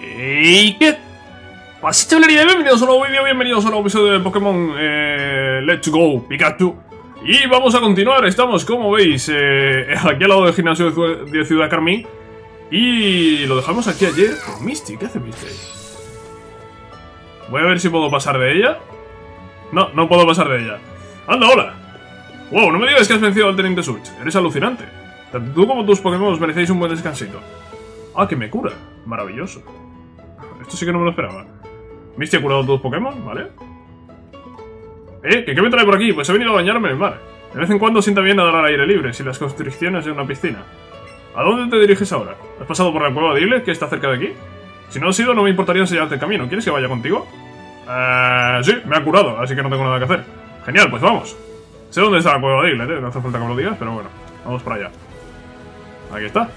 ¿Y qué pasa, chavalería? Bienvenidos a un nuevo vídeo, bienvenidos a un nuevo episodio de Pokémon Let's Go Pikachu. Y vamos a continuar, estamos, como veis, aquí al lado del gimnasio de Ciudad Carmín. Y lo dejamos aquí ayer con Misty. ¿Qué hace Misty? Voy a ver si puedo pasar de ella. No, no puedo pasar de ella. ¡Anda, hola! ¡Wow! No me digas que has vencido al Teniente Switch. Eres alucinante. Tanto tú como tus Pokémon os merecéis un buen descansito. ¡Ah, que me cura! Maravilloso. Esto sí que no me lo esperaba. Misty ha curado a tus Pokémon, ¿vale? ¿Qué me trae por aquí? Pues he venido a bañarme en el mar. De vez en cuando sienta bien nadar al aire libre, sin las constricciones de una piscina. ¿A dónde te diriges ahora? ¿Has pasado por la cueva de Diglett, que está cerca de aquí? Si no has ido, no me importaría enseñarte el camino. ¿Quieres que vaya contigo? Sí, me ha curado, así que no tengo nada que hacer. Genial, pues vamos. Sé dónde está la cueva de Diglett, no hace falta que me lo digas, pero bueno, vamos para allá. Aquí está.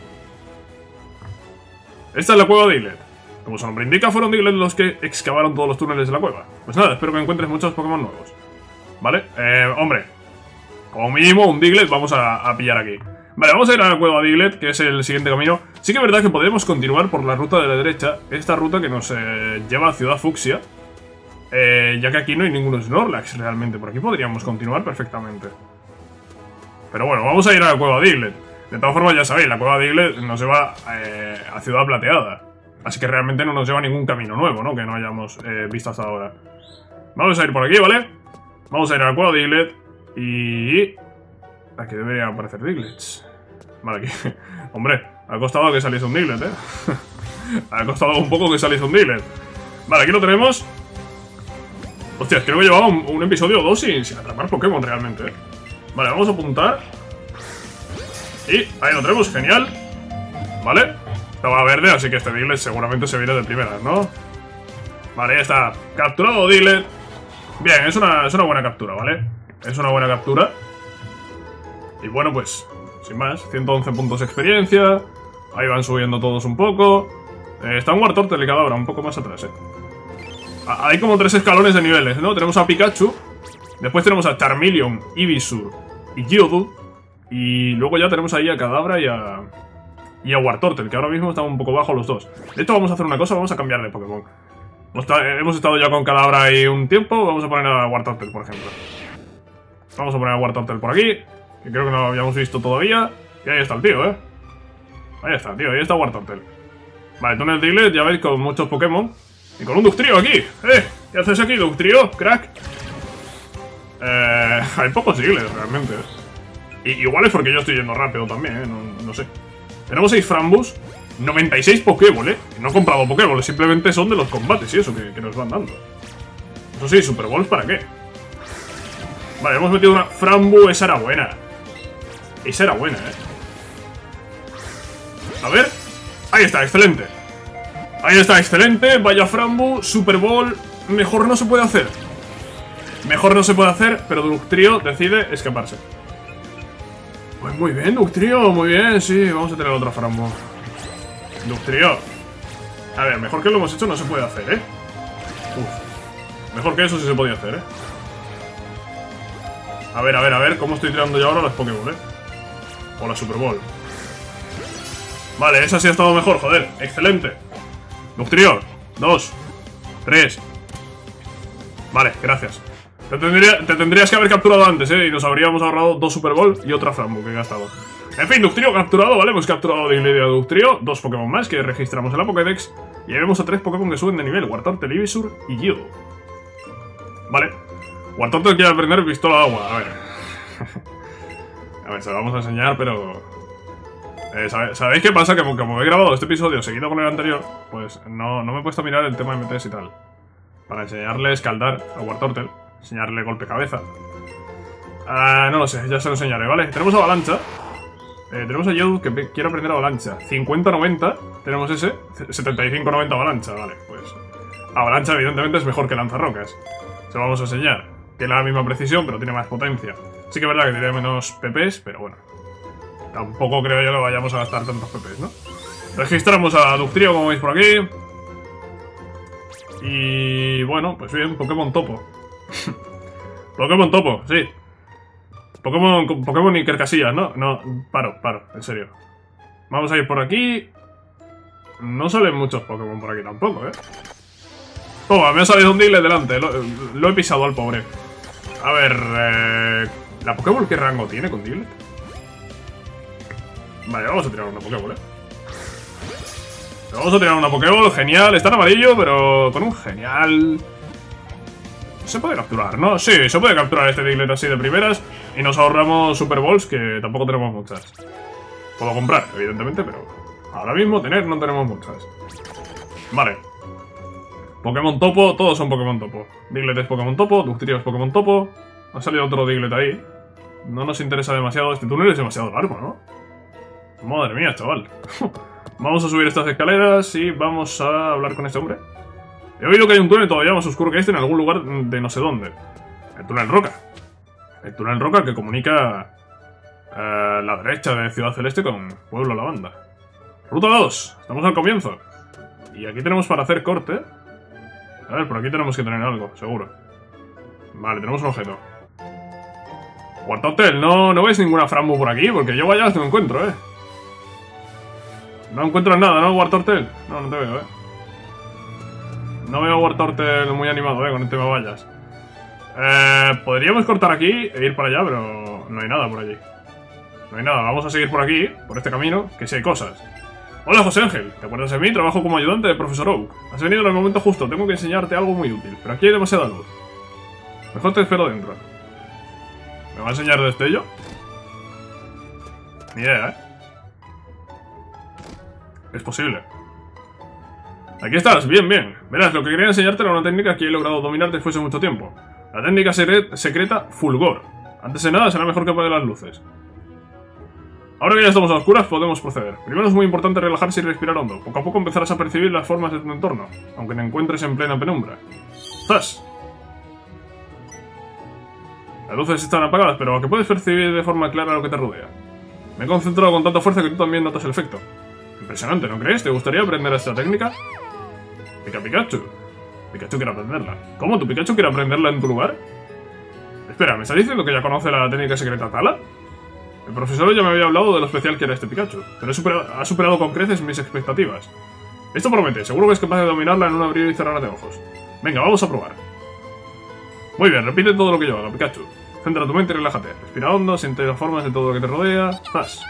Esta es la cueva de Diglett. Como su nombre indica, fueron Diglett los que excavaron todos los túneles de la cueva. Pues nada, espero que encuentres muchos Pokémon nuevos. ¿Vale? Hombre, como mínimo un Diglett vamos a pillar aquí. Vale, vamos a ir a la cueva de Diglett, que es el siguiente camino. Sí que es verdad que podemos continuar por la ruta de la derecha, esta ruta que nos lleva a Ciudad Fucsia, ya que aquí no hay ninguno Snorlax realmente. Por aquí podríamos continuar perfectamente. Pero bueno, vamos a ir a la cueva de Diglett. De todas formas, ya sabéis, la cueva de Diglett nos lleva a Ciudad Plateada. Así que realmente no nos lleva a ningún camino nuevo, ¿no? Que no hayamos visto hasta ahora. Vamos a ir por aquí, ¿vale? Vamos a ir a la cueva de Diglett y... aquí debería aparecer Diglett. Vale, aquí... hombre, ha costado que saliese un Diglett, ha costado un poco que saliese un Diglett. Vale, aquí lo tenemos. Hostias, creo que llevaba un episodio o dos sin atrapar Pokémon realmente, Vale, vamos a apuntar. Y ahí lo tenemos, genial. Vale, estaba verde, así que este Diglett seguramente se viene de primeras, ¿no? Vale, ya está. Capturado Diglett. Bien, es una buena captura, ¿vale? Es una buena captura. Y bueno, pues, sin más, 111 puntos de experiencia. Ahí van subiendo todos un poco. Está un Wartortle y Kadabra un poco más atrás, Hay como 3 escalones de niveles, ¿no? Tenemos a Pikachu. Después tenemos a Charmeleon, Ivysaur y Geodude. Y luego ya tenemos ahí a Kadabra y a Wartortle, que ahora mismo están un poco bajo los dos. De hecho, vamos a hacer una cosa, vamos a cambiar de Pokémon. Hemos estado ya con Kadabra ahí un tiempo. Vamos a poner a Wartortle, por ejemplo. Vamos a poner a Wartortle por aquí, que creo que no lo habíamos visto todavía. Y ahí está el tío, Ahí está, tío, ahí está Wartortle. Vale, túnel Diglett, ya veis, con muchos Pokémon. Y con un Dugtrio aquí, ¿qué haces aquí, Dugtrio, crack? Hay pocos Diglett, realmente, Y igual es porque yo estoy yendo rápido también, no sé. Tenemos 6 Frambus, 96 Pokéball, No he comprado Pokéball, simplemente son de los combates y eso que nos van dando. Eso sí, Super Balls, ¿para qué? Vale, hemos metido una Frambu, esa era buena. Esa era buena, A ver. Ahí está, excelente. Ahí está, excelente. Vaya Frambu, Super Ball. Mejor no se puede hacer. Mejor no se puede hacer, pero Dugtrio decide escaparse. Pues muy bien, Dugtrio, muy bien, sí. Vamos a tener otra Frambu. Dugtrio. A ver, mejor que lo hemos hecho no se puede hacer, Uf. Mejor que eso sí se podía hacer, A ver, cómo estoy tirando yo ahora las Pokéball, O la Super Ball. Vale, esa sí ha estado mejor, joder. Excelente. Dugtrio, 2, 3. Vale, gracias. Te tendrías que haber capturado antes, Y nos habríamos ahorrado 2 Super Bowl y otra Frambu que he gastado. En fin, Dugtrio capturado, ¿vale? Hemos capturado de Diglett y a Dugtrio. 2 Pokémon más que registramos en la Pokédex. Y ahí vemos a 3 Pokémon que suben de nivel: Wartortle, Ivysaur y Geodude. Vale. Wartortle quiere aprender pistola de agua, a ver. A ver, se lo vamos a enseñar, pero... ¿sabéis qué pasa? Que como he grabado este episodio seguido con el anterior, pues no me he puesto a mirar el tema de MTs y tal. Para enseñarle escaldar a Wartortle, enseñarle golpe cabeza. No lo sé, ya se lo enseñaré, ¿vale? Tenemos avalancha. Tenemos a Geodude que quiere aprender avalancha. 50-90, tenemos ese. 75-90 avalancha, vale, pues... avalancha evidentemente es mejor que lanzarrocas. Se lo vamos a enseñar. Tiene la misma precisión, pero tiene más potencia. Sí que es verdad que tiene menos PPs, pero bueno. Tampoco creo yo que vayamos a gastar tantos PPs, ¿no? Registramos a Dugtrio, como veis por aquí. Y bueno, pues bien, Pokémon topo. Pokémon topo, sí. Pokémon Iker Casillas, ¿no? No, paro, en serio. Vamos a ir por aquí. no salen muchos Pokémon por aquí tampoco, ¿eh? Toma, me ha salido un Diglett delante. Lo he pisado al pobre. A ver, ¿la Pokéball qué rango tiene con Diglett? Vale, vamos a tirar una Pokéball, ¿eh? Vamos a tirar una Pokéball, genial. Está en amarillo, pero con un genial... Se puede capturar, ¿no? Sí, se puede capturar este Diglett así de primeras. Y nos ahorramos Super Balls, que tampoco tenemos muchas. Puedo comprar, evidentemente, pero... ahora mismo no tenemos muchas. Vale. Pokémon topo, todos son Pokémon topo. Diglett es Pokémon topo, Dugtrio es Pokémon topo. Ha salido otro Diglett ahí. No nos interesa demasiado, este túnel es demasiado largo, ¿no? Madre mía, chaval. Vamos a subir estas escaleras y vamos a hablar con este hombre. He oído que hay un túnel todavía más oscuro que este en algún lugar de no sé dónde. El túnel Roca. El túnel Roca que comunica la derecha de Ciudad Celeste con Pueblo Lavanda. Ruta 2, estamos al comienzo. Y aquí tenemos para hacer corte. A ver, por aquí tenemos que tener algo, seguro. Vale, tenemos un objeto. Wartortle, no ves ninguna Frambu por aquí, porque yo vaya no encuentro, No encuentro nada, ¿no, Wartortle? No te veo, No veo a Wartortle muy animado, con el tema vallas. Podríamos cortar aquí e ir para allá, pero no hay nada por allí. No hay nada, vamos a seguir por aquí, por este camino, que sí hay cosas. Hola, José Ángel, ¿te acuerdas de mí? Trabajo como ayudante de Profesor Oak. Has venido en el momento justo, tengo que enseñarte algo muy útil, pero aquí hay demasiada luz. Mejor te espero dentro. ¿Me va a enseñar destello? Ni idea, Es posible. Aquí estás, bien. Verás, lo que quería enseñarte era una técnica que he logrado dominar después de mucho tiempo. La técnica secreta Fulgor. Antes de nada, será mejor que apague las luces. Ahora que ya estamos a oscuras, podemos proceder. Primero es muy importante relajarse y respirar hondo. Poco a poco empezarás a percibir las formas de tu entorno, aunque te encuentres en plena penumbra. ¡Zas! Las luces están apagadas, pero que puedes percibir de forma clara lo que te rodea. Me he concentrado con tanta fuerza que tú también notas el efecto. Impresionante, ¿no crees? ¿Te gustaría aprender esta técnica? Pikachu. Pikachu quiere aprenderla. ¿Cómo? ¿Tu Pikachu quiere aprenderla en tu lugar? Espera, ¿me estás diciendo que ya conoce la técnica secreta Tala? El profesor ya me había hablado de lo especial que era este Pikachu, pero ha superado con creces mis expectativas. Esto promete, seguro que es capaz de dominarla en un abrir y cerrar de ojos. Venga, vamos a probar. Muy bien, repite todo lo que yo haga, Pikachu. Centra tu mente y relájate. Respira hondo, siente las formas de todo lo que te rodea. ¡Zas!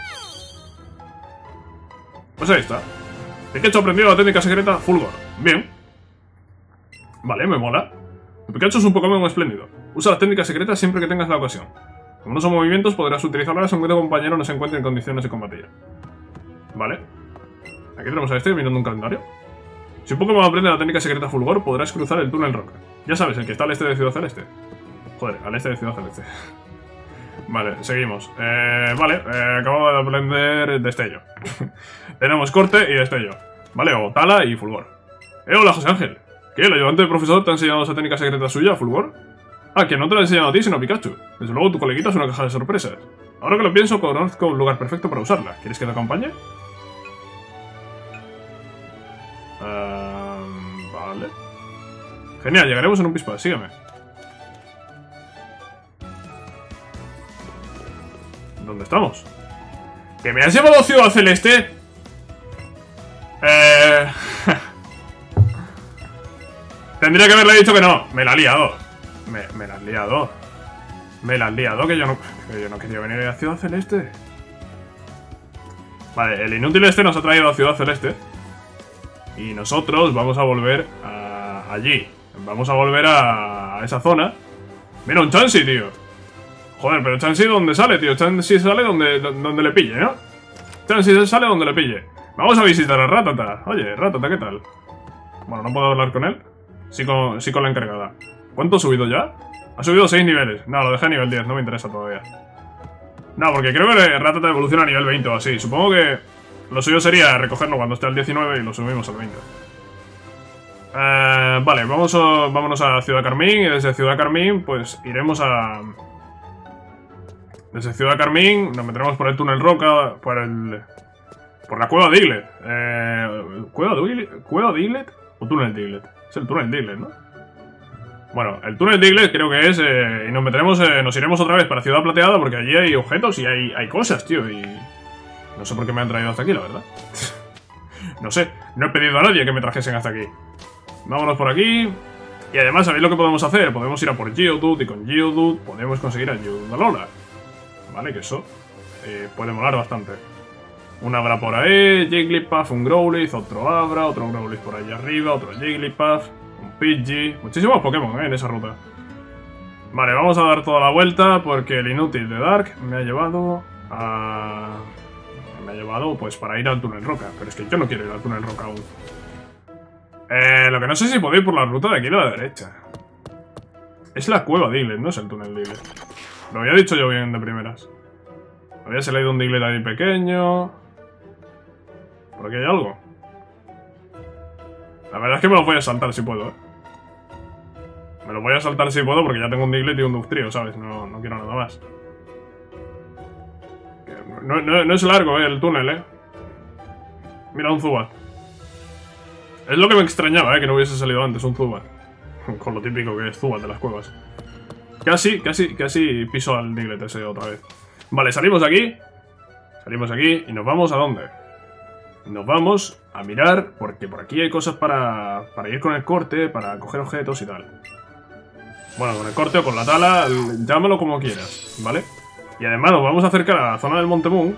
Pues ahí está. Pikachu ha aprendido la técnica secreta Fulgor. Bien. Vale, me mola. Tu Pikachu es un Pokémon espléndido. Usa la técnica secreta siempre que tengas la ocasión. Como no son movimientos, podrás utilizarlas aunque tu compañero no se encuentre en condiciones de combatir. Vale. Aquí tenemos a este mirando un calendario. Si un Pokémon aprende la técnica secreta Fulgor, podrás cruzar el túnel Roca. Ya sabes, el que está al este de Ciudad Celeste. Joder, al este de Ciudad Celeste. Vale, seguimos. Acabo de aprender destello. Tenemos corte y destello. Vale, o tala y fulgor. Hola, José Ángel. ¿Qué? ¿El ayudante del profesor te ha enseñado esa técnica secreta suya, fulgor? Ah, que no te la ha enseñado a ti, sino a Pikachu. Desde luego tu coleguita es una caja de sorpresas. Ahora que lo pienso, conozco un lugar perfecto para usarla. ¿Quieres que te acompañe? Vale. Genial, llegaremos en un pispás, sígueme. ¿Dónde estamos? ¿Que me has llevado a Ciudad Celeste? Tendría que haberle dicho que no. Me la ha liado. Me la has liado. Me la has liado, que yo no quería venir a Ciudad Celeste. Vale, el inútil este nos ha traído a Ciudad Celeste. Y nosotros vamos a volver allí. Vamos a volver a esa zona. Mira, un Chansey, tío. Joder, pero Chansey ¿dónde sale, tío? Chansey sale donde le pille, ¿no? Chansey sale donde le pille. Vamos a visitar a Rattata. Oye, Rattata, ¿qué tal? Bueno, no puedo hablar con él. Sí con la encargada. ¿Cuánto ha subido ya? Ha subido 6 niveles. No, lo dejé a nivel 10, no me interesa todavía. No, porque creo que Rattata evoluciona a nivel 20 o así. Supongo que lo suyo sería recogerlo cuando esté al 19 y lo subimos al 20. Vale, vámonos a Ciudad Carmín. Y desde Ciudad Carmín, pues iremos a... Desde Ciudad Carmín nos meteremos por el túnel Roca, por la cueva Diglett. ¿Cueva Diglett o túnel Diglett? Es el túnel Diglett, ¿no? Bueno, el túnel Diglett creo que es... y nos iremos otra vez para Ciudad Plateada porque allí hay objetos y hay cosas, tío. Y no sé por qué me han traído hasta aquí, la verdad. No sé, no he pedido a nadie que me trajesen hasta aquí. Vámonos por aquí. Y además, ¿sabéis lo que podemos hacer? Podemos ir a por Geodude y con Geodude podemos conseguir a Geodude Alola. Vale, que eso puede molar bastante. Un Abra por ahí, Jigglypuff, un Growlithe, otro Abra, otro Growlithe por ahí arriba, otro Jigglypuff, un Pidgey. Muchísimos Pokémon en esa ruta. Vale, vamos a dar toda la vuelta porque el inútil de Dark me ha llevado a... Me ha llevado pues para ir al túnel roca. Pero es que yo no quiero ir al túnel roca aún. Lo que no sé si puedo ir por la ruta de aquí a la derecha. Es la cueva Diglett, no es el túnel Diglett. Lo había dicho yo bien de primeras. Había salido un Diglett ahí pequeño. ¿Por aquí hay algo? La verdad es que me lo voy a saltar si puedo, Me lo voy a saltar si puedo porque ya tengo un Diglett y un Dugtrio, ¿sabes? No quiero nada más. No es largo, el túnel, Mira, un Zubat. Es lo que me extrañaba, que no hubiese salido antes un Zubat. Con lo típico que es Zubat de las cuevas. Casi piso al Diglett ese otra vez. Vale, salimos aquí. Salimos aquí y nos vamos ¿a dónde? Nos vamos a mirar porque por aquí hay cosas para ir con el corte, para coger objetos y tal. Bueno, con el corte o con la tala, llámalo como quieras, ¿vale? Y además nos vamos a acercar a la zona del Monte Moon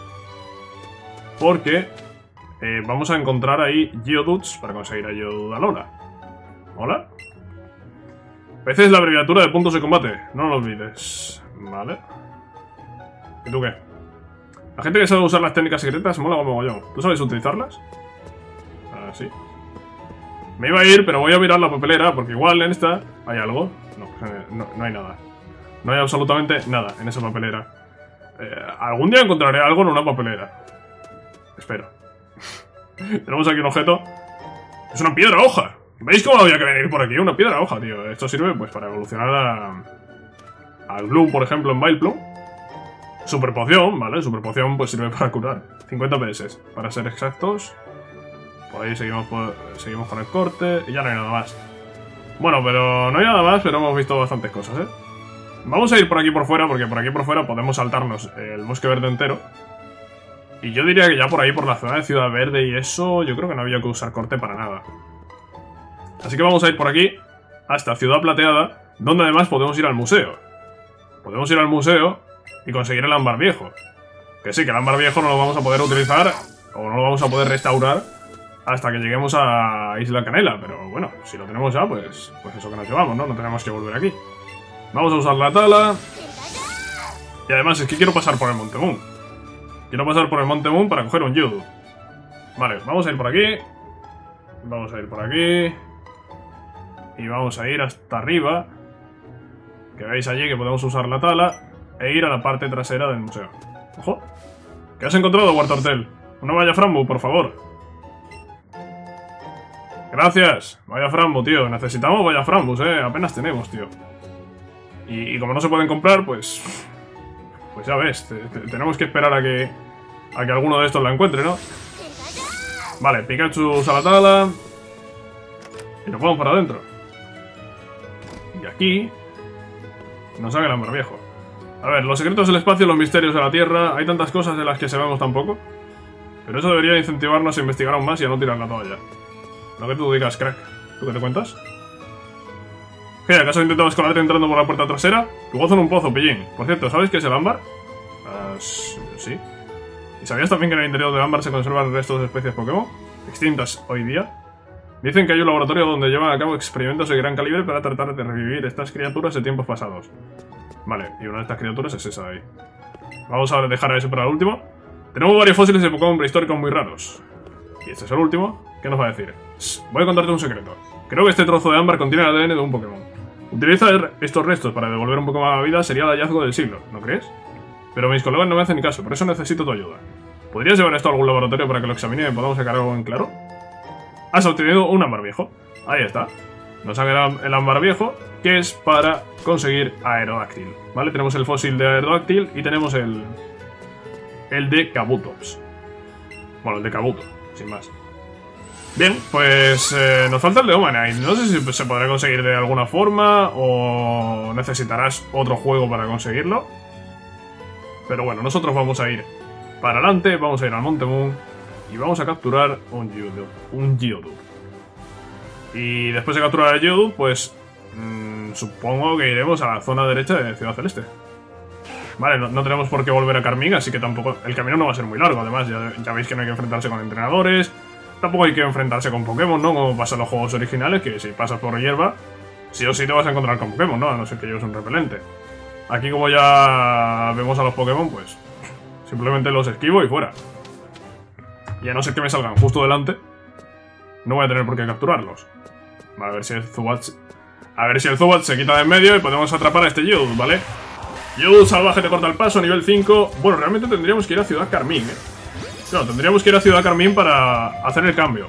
porque vamos a encontrar ahí Geodudes para conseguir a Geodude Alola. ¿Hola? PC es la abreviatura de puntos de combate, no lo olvides. Vale. ¿Y tú qué? La gente que sabe usar las técnicas secretas mola como mogollón. ¿Tú sabes utilizarlas? Ah, sí. Me iba a ir, pero voy a mirar la papelera porque igual en esta hay algo. No hay nada. No hay absolutamente nada en esa papelera. Algún día encontraré algo en una papelera. Espero. Tenemos aquí un objeto. Es una piedra hoja. ¿Veis cómo había que venir por aquí? Una piedra hoja, tío. Esto sirve pues para evolucionar al Gloom, por ejemplo, en Vileplume. Super poción, ¿vale? Super poción pues sirve para curar. 50 PS, para ser exactos. Por ahí seguimos con el corte. Y ya no hay nada más. Bueno, pero no hay nada más, pero hemos visto bastantes cosas, Vamos a ir por aquí por fuera, porque por aquí por fuera podemos saltarnos el bosque verde entero. Y yo diría que ya por ahí, por la zona de Ciudad Verde y eso, yo creo que no había que usar corte para nada. Así que vamos a ir por aquí hasta Ciudad Plateada, donde además podemos ir al museo. Podemos ir al museo y conseguir el ámbar viejo. Que sí, que el ámbar viejo no lo vamos a poder utilizar o no lo vamos a poder restaurar hasta que lleguemos a Isla Canela. Pero bueno, si lo tenemos ya, pues eso que nos llevamos, ¿no? No tenemos que volver aquí. Vamos a usar la tala. Y además es que quiero pasar por el Monte Moon. Quiero pasar por el Monte Moon para coger un Geodude. Vale, vamos a ir por aquí. Vamos a ir por aquí. Y vamos a ir hasta arriba. Que veis allí que podemos usar la tala e ir a la parte trasera del museo. ¡Ojo! ¿Qué has encontrado, Wartortle? Una valla Frambu, por favor. Gracias. Vaya Frambu, tío. Necesitamos vaya Frambus, Apenas tenemos, tío. Y como no se pueden comprar, pues ya ves. Tenemos que esperar a que alguno de estos la encuentre, ¿no? Vale, Pikachu usa la tala. Y nos vamos para adentro. Y aquí nos sale el ámbar viejo. A ver, los secretos del espacio, los misterios de la Tierra. Hay tantas cosas de las que sabemos tan poco. Pero eso debería incentivarnos a investigar aún más y a no tirar la toalla. Lo que tú digas, crack. ¿Tú qué te cuentas? ¿Qué? ¿Acaso intentabas colarte entrando por la puerta trasera? Tu gozo en un pozo, pillín. Por cierto, ¿sabes qué es el ámbar? Sí. ¿Y sabías también que en el interior del ámbar se conservan restos de especies Pokémon? Extintas hoy día. Dicen que hay un laboratorio donde llevan a cabo experimentos de gran calibre para tratar de revivir estas criaturas de tiempos pasados. Vale, y una de estas criaturas es esa de ahí. Vamos a dejar a ese para el último. Tenemos varios fósiles de Pokémon prehistóricos muy raros. Y este es el último. ¿Qué nos va a decir? Voy a contarte un secreto. Creo que este trozo de ámbar contiene el ADN de un Pokémon. Utilizar estos restos para devolver un Pokémon a la vida sería el hallazgo del siglo, ¿no crees? Pero mis colegas no me hacen ni caso, por eso necesito tu ayuda. ¿Podrías llevar esto a algún laboratorio para que lo examine y podamos sacar algo en claro? Has obtenido un ámbar viejo. Ahí está. Nos saca el ámbar viejo, que es para conseguir Aerodactyl. ¿Vale? Tenemos el fósil de Aerodactyl y tenemos el de Kabutops. Bueno, el de Kabuto, sin más. Bien, pues nos falta el de Omanite. No sé si se podrá conseguir de alguna forma o necesitarás otro juego para conseguirlo. Pero bueno, nosotros vamos a ir para adelante, vamos a ir al Monte Moon Y vamos a capturar un Geodude. Y después de capturar a Geodude, pues supongo que iremos a la zona derecha de Ciudad Celeste. Vale, no tenemos por qué volver a Carmín, así que tampoco... El camino no va a ser muy largo, además, ya veis que no hay que enfrentarse con entrenadores. Tampoco hay que enfrentarse con Pokémon, ¿no? Como pasa en los juegos originales, que si pasas por hierba, sí o sí te vas a encontrar con Pokémon, ¿no? A no ser que lleves un repelente. Aquí, como ya vemos a los Pokémon, pues simplemente los esquivo y fuera. Y a no ser que me salgan justo delante, no voy a tener por qué capturarlos. Vale, a ver si el Zubat... A ver si el Zubat se quita de en medio y podemos atrapar a este Geodude, ¿vale? Geodude salvaje te corta el paso, nivel 5. Bueno, realmente tendríamos que ir a Ciudad Carmín, ¿eh? No, tendríamos que ir a Ciudad Carmín para hacer el cambio.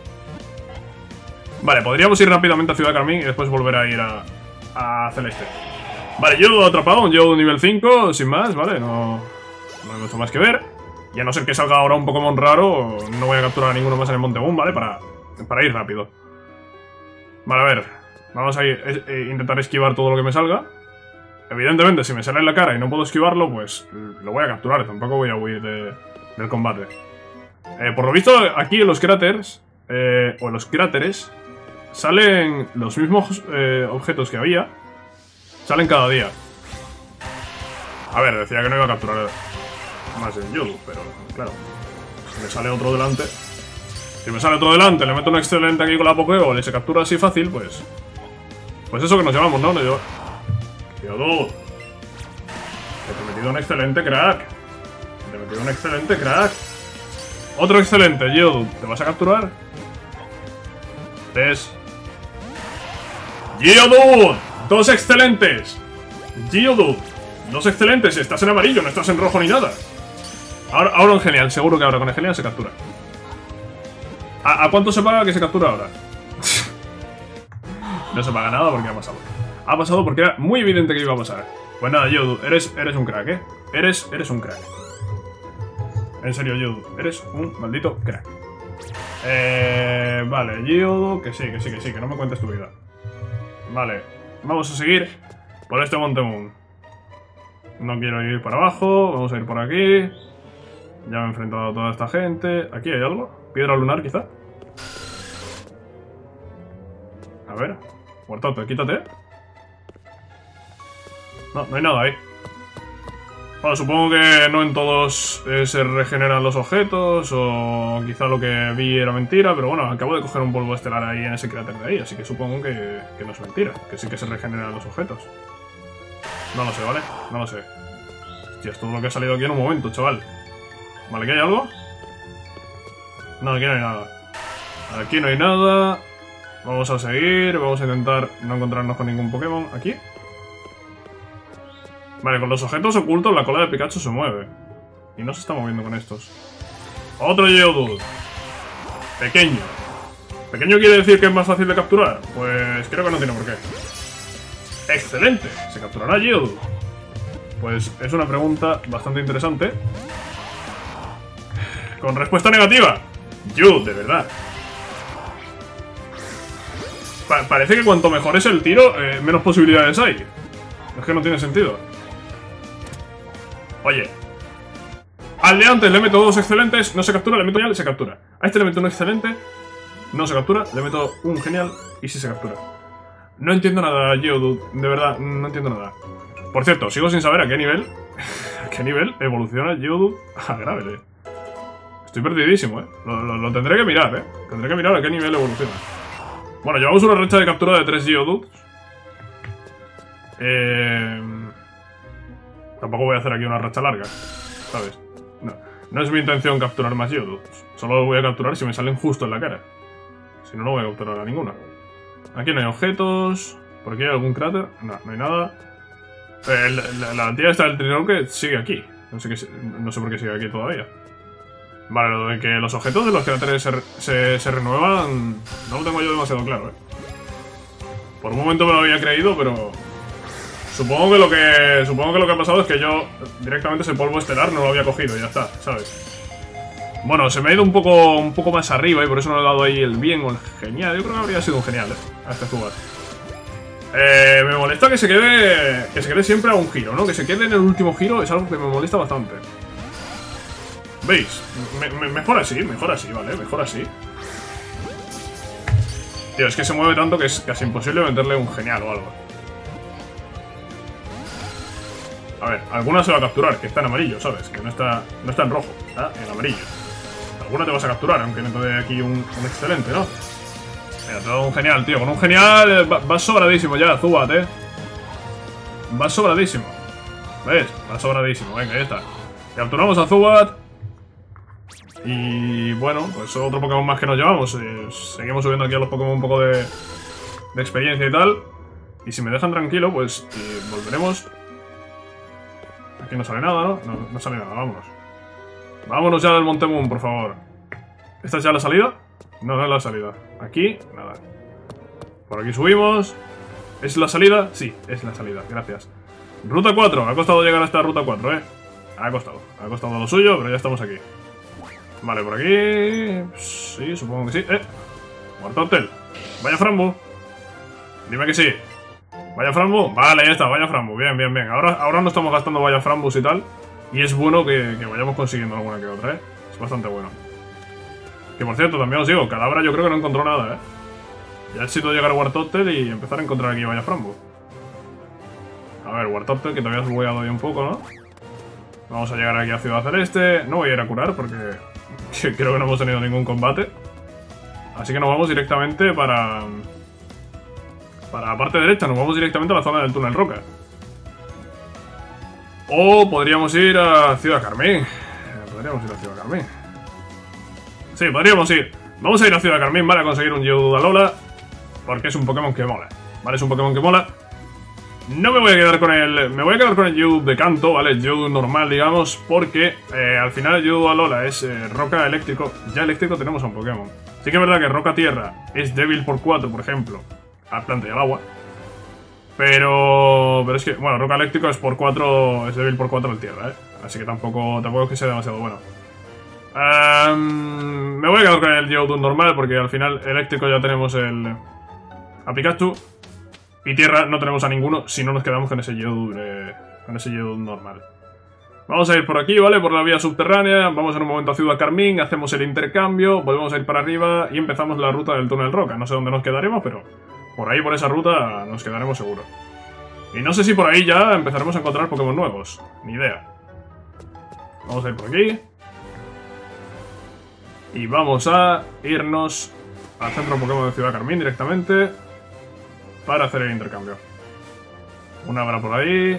Vale, podríamos ir rápidamente a Ciudad Carmín y después volver a ir a Celeste. Vale, Geodude atrapado, un Geodude nivel 5, sin más, ¿vale? No hay mucho más que ver. Y a no ser que salga ahora un Pokémon raro, no voy a capturar a ninguno más en el Monte Boom, ¿vale? Para ir rápido. Vale, a ver. Vamos a intentar esquivar todo lo que me salga. Evidentemente, si me sale en la cara y no puedo esquivarlo, pues lo voy a capturar. Tampoco voy a huir del combate. Por lo visto, aquí en los cráteres, o en los cráteres, salen los mismos objetos que había. Salen cada día. A ver, decía que no iba a capturar más en Geodude, pero claro, si me sale otro delante... Si me sale otro delante, le meto un excelente aquí con la Pokéball y se captura así fácil, pues... Pues eso que nos llevamos, ¿no? Geodude, que te he metido un excelente, crack. Te he metido un excelente, crack. Otro excelente, Geodude. ¿Te vas a capturar? 3. Geodude, 2 excelentes. Geodude, 2 excelentes. Estás en amarillo, no estás en rojo ni nada. Ahora en genial, seguro que ahora con el genial se captura. ¿A cuánto se paga que se captura ahora? No se paga nada porque ha pasado. Ha pasado porque era muy evidente que iba a pasar. Pues nada, Geodude, eres un crack, ¿eh? Eres un crack. En serio, Geodude, eres un maldito crack. Vale, Geodude, que sí, que no me cuentes tu vida. Vale, vamos a seguir por este Monte Moon. No quiero ir para abajo, vamos a ir por aquí. Ya me he enfrentado a toda esta gente. ¿Aquí hay algo? ¿Piedra lunar, quizá? A ver, Huertote, quítate. No hay nada ahí. Bueno, supongo que no en todos se regeneran los objetos, o quizá lo que vi era mentira, pero bueno, acabo de coger un polvo estelar ahí en ese cráter de ahí, así que supongo que no es mentira, que sí que se regeneran los objetos. No lo sé, ¿vale? No lo sé. Hostia, es todo lo que ha salido aquí en un momento, chaval. Vale, ¿aquí hay algo? No, aquí no hay nada. Aquí no hay nada. Vamos a seguir, vamos a intentar no encontrarnos con ningún Pokémon. ¿Aquí? Vale, con los objetos ocultos la cola de Pikachu se mueve. Y no se está moviendo con estos. Otro Geodude. Pequeño. ¿Pequeño quiere decir que es más fácil de capturar? Pues creo que no tiene por qué. ¡Excelente! ¿Se capturará Geodude? Pues es una pregunta bastante interesante. Con respuesta negativa. Yo, de verdad. Parece que cuanto mejor es el tiro, menos posibilidades hay. Es que no tiene sentido. Oye. Al de antes le meto 2 excelentes, no se captura, le meto genial, se captura. A este le meto un excelente, no se captura, le meto un genial y sí se captura. No entiendo nada, Geodude, de verdad, no entiendo nada. Por cierto, sigo sin saber a qué nivel evoluciona Geodude a Graveler. Estoy perdidísimo, Lo tendré que mirar, Tendré que mirar a qué nivel evoluciona. Bueno, llevamos una racha de captura de 3 Geodudes. Tampoco voy a hacer aquí una racha larga, ¿sabes? No es mi intención capturar más Geodudes. Solo los voy a capturar si me salen justo en la cara. Si no, no voy a capturar a ninguno. Aquí no hay objetos. ¿Por aquí hay algún cráter? No hay nada. La tía esta del trineo que sigue aquí. No sé por qué sigue aquí todavía. Vale, lo de que los objetos de los cráteres se renuevan no lo tengo yo demasiado claro, Por un momento me lo había creído, pero supongo que lo que ha pasado es que yo directamente ese polvo estelar no lo había cogido y ya está, ¿sabes? Bueno, se me ha ido un poco más arriba y por eso no le he dado ahí el bien o el genial. Yo creo que habría sido un genial, a este Zubat. Me molesta que se quede siempre a un giro, ¿no? Que se quede en el último giro es algo que me molesta bastante. ¿Veis? Mejor así, ¿vale? Mejor así. Tío, es que se mueve tanto que es casi imposible meterle un genial o algo. A ver, alguna se va a capturar, que está en amarillo, ¿sabes? Que no está en rojo, está en amarillo. Alguna te vas a capturar, aunque no te dé aquí un excelente, ¿no? Mira, te he dado un genial, tío. Con un genial vas sobradísimo ya, Zubat, vas sobradísimo. ¿Ves? Va sobradísimo. Venga, ya está. Capturamos a Zubat. Y bueno, pues otro Pokémon más que nos llevamos. Seguimos subiendo aquí a los Pokémon un poco de experiencia y tal. Y si me dejan tranquilo, pues volveremos. Aquí no sale nada, ¿no? No sale nada, vámonos. Vámonos ya del Monte Moon, por favor. ¿Esta es ya la salida? No, no es la salida. Aquí, nada. Por aquí subimos. ¿Es la salida? Sí, es la salida, gracias. Ruta 4, ha costado llegar a esta ruta 4, ha costado lo suyo, pero ya estamos aquí. Vale, por aquí... Sí, supongo que sí. Wartortle. Vaya Frambu. Dime que sí. Vaya Frambu. Vale, ya está, vaya Frambu. Bien, bien, bien. Ahora no estamos gastando vaya Frambus y tal. Y es bueno que vayamos consiguiendo alguna que otra, Es bastante bueno. Que por cierto, también os digo, Kadabra yo creo que no encontró nada, Ya necesito llegar a Wartortle y empezar a encontrar aquí vaya Frambu. A ver, Wartortle, que todavía has bugueado ahí un poco, ¿no? Vamos a llegar aquí a Ciudad Celeste. No voy a ir a curar porque creo que no hemos tenido ningún combate. Así que nos vamos directamente para la parte derecha. Nos vamos directamente a la zona del túnel Roca. O podríamos ir a Ciudad Carmín. Sí, podríamos ir. Vamos a ir a Ciudad Carmín, ¿vale? A conseguir un Geodude Alola. Porque es un Pokémon que mola. ¿Vale? Es un Pokémon que mola. No me voy a quedar con el... Me voy a quedar con el Geodude de canto, ¿vale? El Geodude normal, digamos, porque al final el Geodude Alola es roca eléctrico. Ya eléctrico tenemos a un Pokémon. Sí que es verdad que roca tierra es débil por 4, por ejemplo, a planta y al agua. Pero es que, bueno, roca eléctrico es por 4, es débil por 4 al tierra, Así que tampoco es que sea demasiado bueno. Me voy a quedar con el Geodude normal porque al final eléctrico ya tenemos a Pikachu. Y tierra no tenemos a ninguno si no nos quedamos con ese Geodude normal. Vamos a ir por aquí, ¿vale? Por la vía subterránea. Vamos en un momento a Ciudad Carmín, hacemos el intercambio, volvemos a ir para arriba y empezamos la ruta del túnel Roca. No sé dónde nos quedaremos, pero por ahí, por esa ruta, nos quedaremos seguro. Y no sé si por ahí ya empezaremos a encontrar Pokémon nuevos. Ni idea. Vamos a ir por aquí. Y vamos a irnos al centro Pokémon de Ciudad Carmín directamente para hacer el intercambio. Una hora por ahí.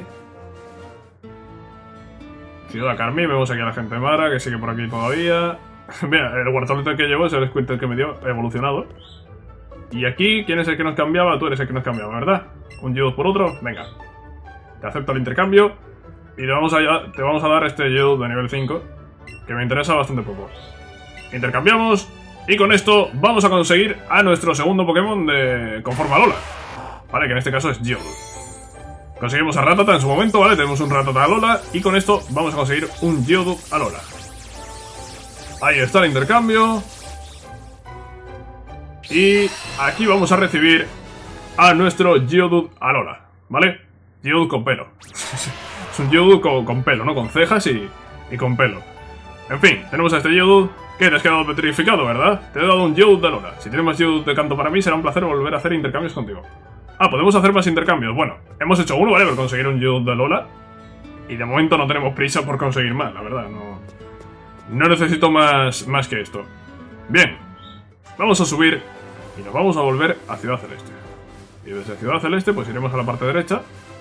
Ciudad Carmín, vemos aquí a la gente de Mara, que sigue por aquí todavía. Mira, el Wartortle que llevo es el Squirtle que me dio evolucionado. Y aquí, ¿quién es el que nos cambiaba? Tú eres el que nos cambiaba, ¿verdad? Un Geodude por otro, venga. Te acepto el intercambio. Y te vamos a dar este Geodude de nivel 5, que me interesa bastante poco. Intercambiamos. Y con esto vamos a conseguir a nuestro segundo Pokémon con forma Alola. Vale, que en este caso es Geodude. Conseguimos a Rattata en su momento, ¿vale? Tenemos un Rattata Alola y con esto vamos a conseguir un Geodude Alola. Ahí está el intercambio. Y aquí vamos a recibir a nuestro Geodude Alola, ¿vale? Geodude con pelo. Es un Geodude con pelo, ¿no? Con cejas y con pelo. En fin, tenemos a este Geodude. ¿Qué? Te has quedado petrificado, ¿verdad? Te he dado un Geodude de Alola. Si tienes más Geodude de canto para mí, será un placer volver a hacer intercambios contigo. Ah, podemos hacer más intercambios. Bueno, hemos hecho uno, ¿vale? Por conseguir un Geodude de Alola. Y de momento no tenemos prisa por conseguir más, la verdad. No necesito más que esto. Bien. Vamos a subir y nos vamos a volver a Ciudad Celeste. Y desde Ciudad Celeste pues iremos a la parte derecha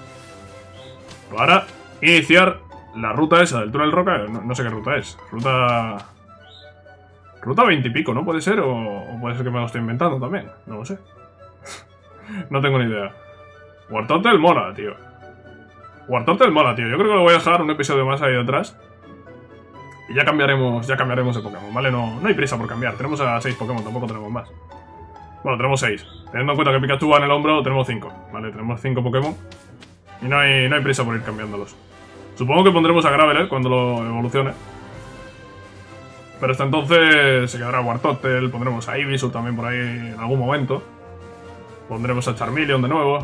para iniciar la ruta esa del túnel Roca. No sé qué ruta es. Ruta 20 y pico, ¿no? Puede ser, o puede ser que me lo estoy inventando también. No lo sé. No tengo ni idea. Wartortle mola, tío. Wartortle mola, tío. Yo creo que lo voy a dejar un episodio más ahí detrás. Y ya cambiaremos de Pokémon, ¿vale? No hay prisa por cambiar. Tenemos a 6 Pokémon, tampoco tenemos más. Bueno, tenemos 6. Teniendo en cuenta que Pikachu va en el hombro, tenemos 5. ¿Vale? Tenemos 5 Pokémon. Y no hay prisa por ir cambiándolos. Supongo que pondremos a Graveler cuando lo evolucione. Pero hasta entonces se quedará Wartortle. Pondremos a Ivysaur también por ahí en algún momento. Pondremos a Charmeleon de nuevo.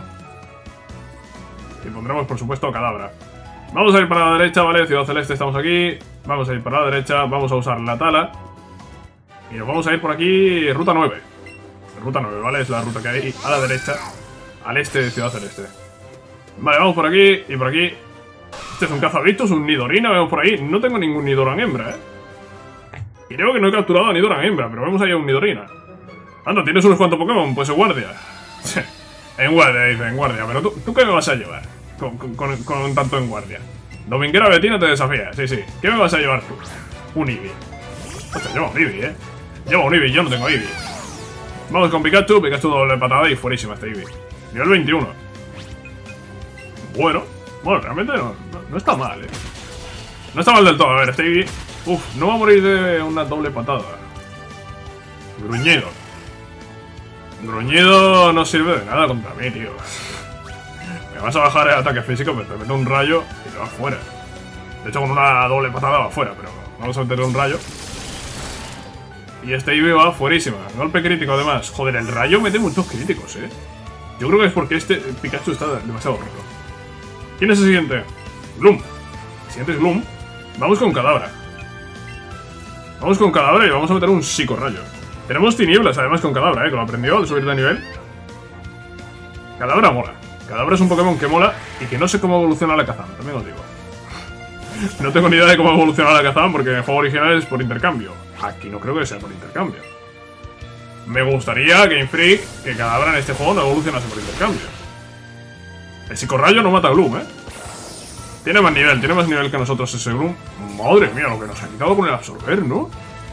Y pondremos, por supuesto, a Kadabra. Vamos a ir para la derecha, ¿vale? Ciudad Celeste, estamos aquí. Vamos a ir para la derecha, vamos a usar la tala. Y nos vamos a ir por aquí, ruta 9. Ruta 9, ¿vale? Es la ruta que hay a la derecha, al este de Ciudad Celeste. Vale, vamos por aquí y por aquí. Este es un cazabichos, un Nidorina, vemos por ahí. No tengo ningún Nidoran hembra, ¿eh? Y creo que no he capturado a Nidoran hembra, pero vemos ahí a un Nidorina. Anda, tienes unos cuantos Pokémon, pues en guardia. En guardia, dice, en guardia. Pero ¿tú qué me vas a llevar con tanto en guardia? Dominguera Betina te desafía, sí, sí. ¿Qué me vas a llevar tú? Un Eevee. Hostia, lleva un Eevee, ¿eh? Lleva un Eevee, yo no tengo Eevee. Vamos con Pikachu, Pikachu doble patada y fuerísima este Eevee. Nivel 21. Bueno, realmente no está mal, ¿eh? No está mal del todo, a ver, este Eevee... Uf, no va a morir de una doble patada. Gruñido. Gruñido no sirve de nada contra mí, tío. Me vas a bajar el ataque físico, pero te meto un rayo y te vas fuera. De hecho, con una doble patada va fuera, pero vamos a meterle un rayo. Y este Eevee va fuerísima. Golpe crítico, además. Joder, el rayo mete muchos críticos, ¿eh? Yo creo que es porque este Pikachu está demasiado roto. ¿Quién es el siguiente? Gloom. El siguiente es Gloom. Vamos con Kadabra. Vamos con Kadabra y vamos a meter un psicorrayo. Tenemos tinieblas, además, con Kadabra, que lo aprendió al subir de nivel. Kadabra mola. Kadabra es un Pokémon que mola y que no sé cómo evoluciona la Kazam, también os digo. No tengo ni idea de cómo evoluciona la Kazam porque en el juego original es por intercambio. Aquí no creo que sea por intercambio. Me gustaría, Game Freak, que Kadabra en este juego no evolucionase por intercambio. El psicorrayo no mata a Gloom, ¿eh? Tiene más nivel que nosotros ese Gloom. Madre mía, lo que nos ha quitado con el absorber, ¿no?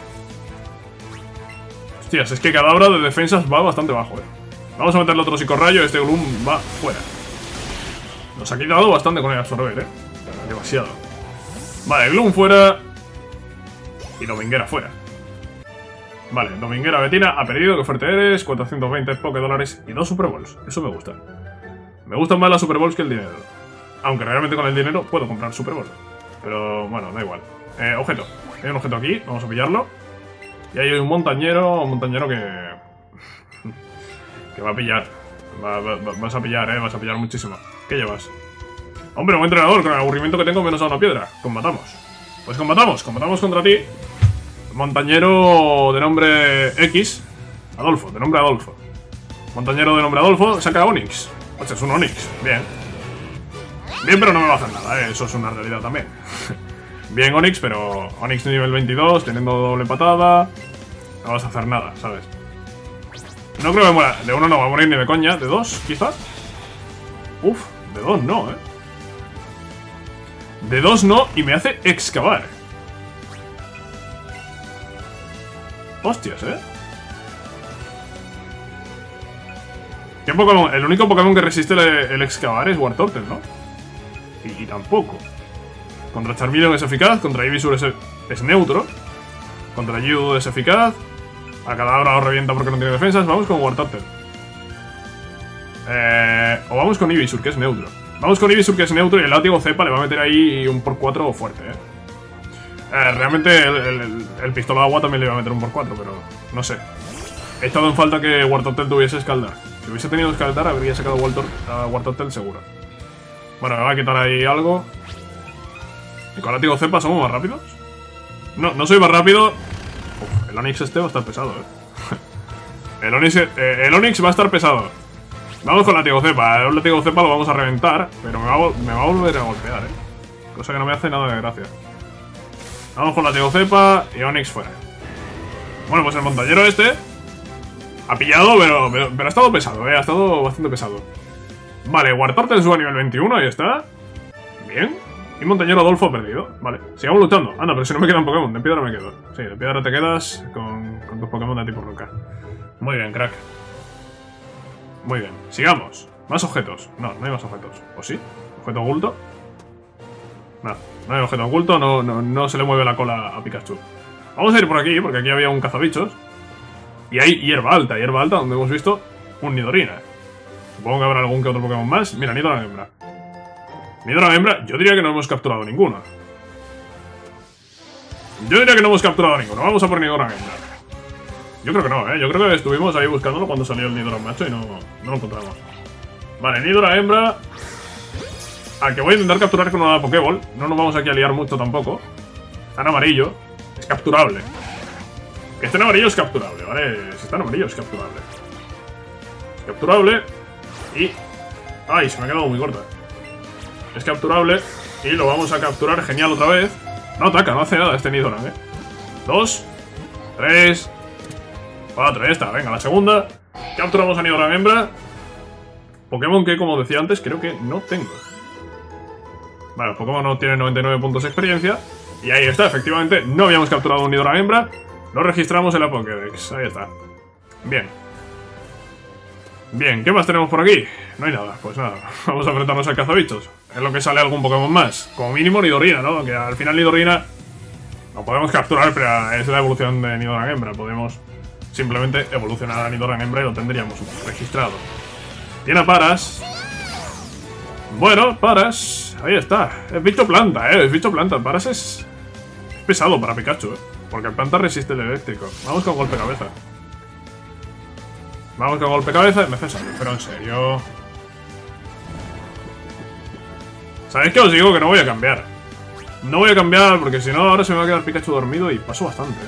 Hostias, es que Kadabra de defensas va bastante bajo, ¿eh? Vamos a meterle otro psicorrayo, este Gloom va fuera. Nos ha quitado bastante con el absorber, ¿eh? Demasiado. Vale, Gloom fuera. Y Dominguera fuera. Vale, Dominguera Betina ha perdido, qué fuerte eres. 420 Pokédólares y 2 Super Balls. Eso me gusta. Me gustan más las Super Balls que el dinero. Aunque realmente con el dinero puedo comprar Super Balls. Pero bueno, da igual. Objeto. Hay un objeto aquí, vamos a pillarlo. Y ahí hay un montañero que... que va a pillar. Vas a pillar, vas a pillar muchísimo. ¿Qué llevas? Hombre, un entrenador, con el aburrimiento que tengo menos a una piedra. Combatamos. Pues combatamos contra ti. Montañero de nombre X. Adolfo, de nombre Adolfo. Montañero de nombre Adolfo, saca Onix. O sea, es un Onix, bien. Bien, pero no me va a hacer nada, eso es una realidad también. Bien Onix, pero Onix de nivel 22, teniendo doble patada. No vas a hacer nada, ¿sabes? No creo que muera. De uno no va a morir ni de coña. De dos, quizás. Uf, de dos no, De dos no, y me hace excavar. Hostias, ¿Qué Pokémon? El único Pokémon que resiste el excavar es Wartortle, ¿no? Y tampoco. Contra Charmeleon es eficaz, contra Ivysaur es neutro. Contra Geodude es eficaz. A Kadabra lo revienta porque no tiene defensas. Vamos con Wartortle. O vamos con Ivysaur, que es neutro. Vamos con Ivysaur, que es neutro, y el látigo cepa le va a meter ahí un por 4 fuerte, realmente el pistola de agua también le iba a meter un por 4, pero no sé. He echado en falta que Wartortle tuviese escaldar. Si hubiese tenido escaldar, habría sacado a Wartortle seguro. Bueno, me va a quitar ahí algo. ¿Y con látigo cepa somos más rápidos? No soy más rápido. Uf, el Onix este va a estar pesado, El Onix va a estar pesado. Vamos con látigo cepa. El látigo cepa lo vamos a reventar, pero me va a volver a golpear, Cosa que no me hace nada de gracia. Vamos con látigo cepa y Onix fuera. Bueno, pues el montañero este ha pillado, pero ha estado pesado, Ha estado bastante pesado. Vale, Wartortle sube a nivel 21, ahí está. Bien. Y montañero Adolfo ha perdido. Vale, sigamos luchando. Anda, pero si no me quedan Pokémon, de piedra me quedo. Sí, de piedra te quedas con tus Pokémon de tipo roca. Muy bien, crack. Muy bien, sigamos. Más objetos. No hay más objetos. ¿O sí? ¿Objeto oculto? No hay objeto oculto, no se le mueve la cola a Pikachu. Vamos a ir por aquí, porque aquí había un cazabichos. Y hay hierba alta donde hemos visto un Nidorina. Supongo que habrá algún que otro Pokémon más. Mira, Nidoran hembra. Nidoran hembra, yo diría que no hemos capturado ninguno. Vamos a por Nidoran hembra. Yo creo que no, Yo creo que estuvimos ahí buscándolo cuando salió el Nidoran macho y no lo encontramos. Vale, Nidoran hembra. Al que voy a intentar capturar con una Pokéball. No nos vamos aquí a liar mucho tampoco. está en amarillo, es capturable. Que esté en amarillo es capturable, ¿vale? Si está en amarillo es capturable. Es capturable y... ¡Ay! Se me ha quedado muy corta. Es capturable y lo vamos a capturar genial otra vez. No ataca, no hace nada este Nidoran, 2, 3, 4, ya está. Venga, la segunda. Capturamos a Nidoran hembra. Pokémon que, como decía antes, creo que no tengo. Vale, Pokémon no tiene 99 puntos de experiencia. Y ahí está, efectivamente, no habíamos capturado un Nidoran hembra. Lo registramos en la Pokédex, ahí está. Bien. Bien, ¿qué más tenemos por aquí? No hay nada, pues nada. Vamos a enfrentarnos al cazabichos. Es lo que sale algún Pokémon más. Como mínimo Nidorina, ¿no? Que al final Nidorina no podemos capturar, pero es la evolución de Nidoran hembra. Podemos simplemente evolucionar a Nidoran hembra y lo tendríamos registrado. Tiene a Paras. Bueno, Paras. Ahí está. Es bicho planta, es bicho planta. Paras es pesado para Pikachu, porque el planta resiste el eléctrico. Vamos con golpe cabeza. Vamos con golpe cabeza. Me hace salir, pero en serio. ¿Sabéis qué os digo? Que no voy a cambiar. No voy a cambiar porque si no ahora se me va a quedar Pikachu dormido y paso bastante.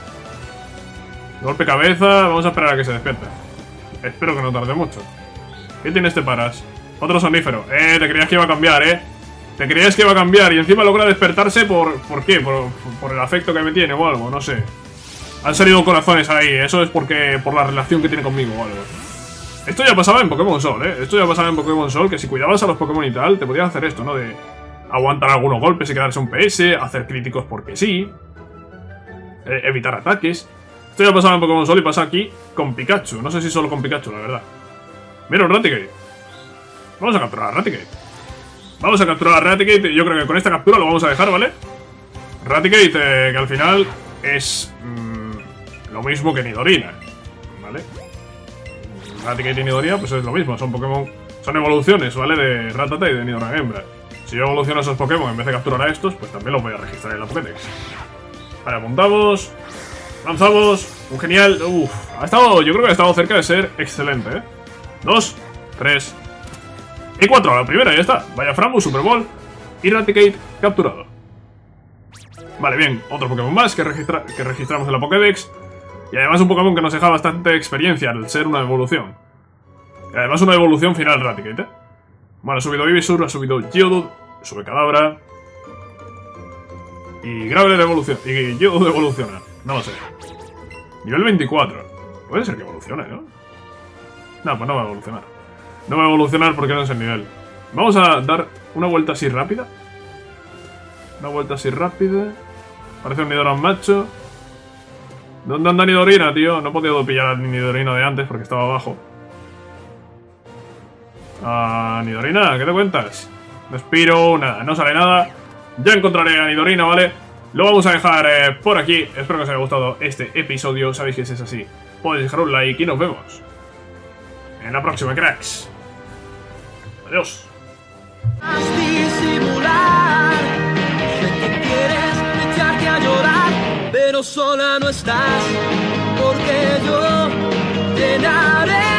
Golpe cabeza. Vamos a esperar a que se despierte. Espero que no tarde mucho. ¿Qué tiene este Paras? Otro sonífero. Te creías que iba a cambiar, Te creías que iba a cambiar y encima logra despertarse ¿por qué? Por el afecto que me tiene o algo, no sé. Han salido corazones ahí, eso es porque por la relación que tiene conmigo o algo. Esto ya pasaba en Pokémon Sol, Esto ya pasaba en Pokémon Sol, que si cuidabas a los Pokémon y tal, te podías hacer esto, ¿no? De aguantar algunos golpes y quedarse un PS, hacer críticos porque sí, evitar ataques. Esto ya pasaba en Pokémon Sol y pasa aquí con Pikachu. No sé si solo con Pikachu, la verdad. Mira, un Raticate. Vamos a capturar a Raticate. Vamos a capturar a Raticate. Yo creo que con esta captura lo vamos a dejar, ¿vale? Raticate, que al final es lo mismo que Nidorina, ¿vale? Raticate y Nidorina pues es lo mismo. Son Pokémon, son evoluciones, ¿vale? De Rattata y de Nidoran hembra. Si yo evoluciono a esos Pokémon en vez de capturar a estos, pues también los voy a registrar en la Pokédex. Vale, apuntamos. Lanzamos. Un genial. Ha estado, yo creo que ha estado cerca de ser excelente, 2, 3 y 4. La primera, ya está. Vaya Framus, Super Ball y Raticate capturado. Vale, bien. Otro Pokémon más que registramos en la Pokédex. Y además un Pokémon que nos deja bastante experiencia al ser una evolución. Y además una evolución final Raticate, Bueno, ha subido Ivysaur, ha subido Geodude, sube Kadabra. Y Graveler evoluciona. Y Geodude evoluciona. No lo sé. Nivel 24. Puede ser que evolucione, ¿no? No, pues no va a evolucionar. No va a evolucionar porque no es el nivel. Vamos a dar una vuelta así rápida. Una vuelta así rápida. Parece un Nidoran macho. ¿Dónde anda Nidorina, tío? No he podido pillar al Nidorina de antes porque estaba abajo. Nidorina, ¿qué te cuentas? Respiro, nada, no sale nada. Ya encontraré a Nidorina, ¿vale? Lo vamos a dejar por aquí. Espero que os haya gustado este episodio. Sabéis que si es así, podéis dejar un like y nos vemos en la próxima, cracks. Adiós. Disimular, sé que quieres echarte a llorar, pero sola no estás, porque yo llenaré